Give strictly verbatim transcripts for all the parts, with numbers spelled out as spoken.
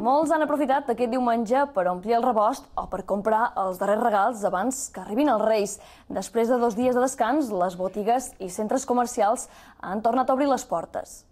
Molts han aprofitat aquest diumenge per omplir el rebost o per comprar els darrers regals abans que arribin els Reis. Després de dos dies de descans, les botigues i centres comercials han tornat a obrir les portes.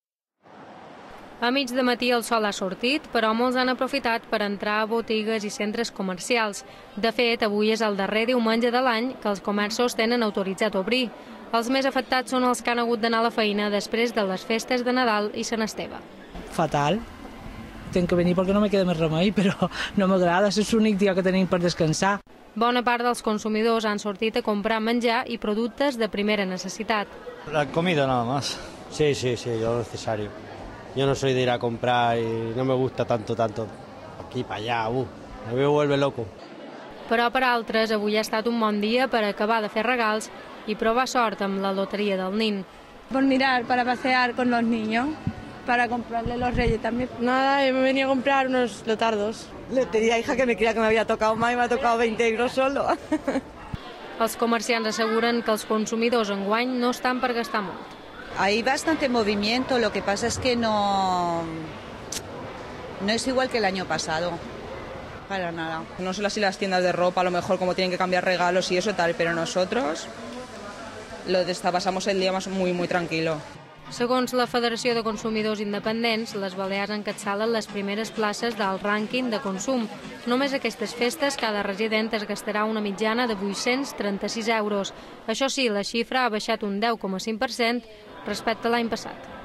A mig de matí el sol ha sortit, però molts han aprofitat per entrar a botigues i centres comercials. De fet, avui és el darrer diumenge de l'any que els comerços tenen autoritzat obrir. Els més afectats són els que han hagut d'anar a la feina després de les festes de Nadal i Sant Esteve. Fatal. Tenc que venir perquè no me queda més remei, però no m'agrada, és l'únic dia que tenim per descansar. Bona part dels consumidors han sortit a comprar menjar i productes de primera necessitat. La comida nada más. Sí, sí, sí, yo lo necesario. Yo no soy de ir a comprar y no me gusta tanto, tanto, aquí para allá, uh, me vuelve loco. Però per altres, avui ha estat un bon dia per acabar de fer regals i provar sort amb la loteria del nin. Por mirar, para pasear con los niños, para comprarle los reyes también. Nada, me venía a comprar unos lotardos. Lotería, hija, que me creía que me había tocado más y me ha tocado veinte euros solo. Els comerciants asseguren que els consumidors enguany no estan per gastar molt. Hay bastante movimiento, lo que pasa es que no, no es igual que el año pasado, para nada. No sé si las tiendas de ropa, a lo mejor como tienen que cambiar regalos y eso tal, pero nosotros lo de pasamos el día más muy, muy tranquilo. Segons la Federació de Consumidors Independents, les Balears encapçalen les primeres places del rànquing de consum. Només aquestes festes, cada resident es gastarà una mitjana de vuit-cents trenta-sis euros. Això sí, la xifra ha baixat un deu coma cinc per cent respecte a l'any passat.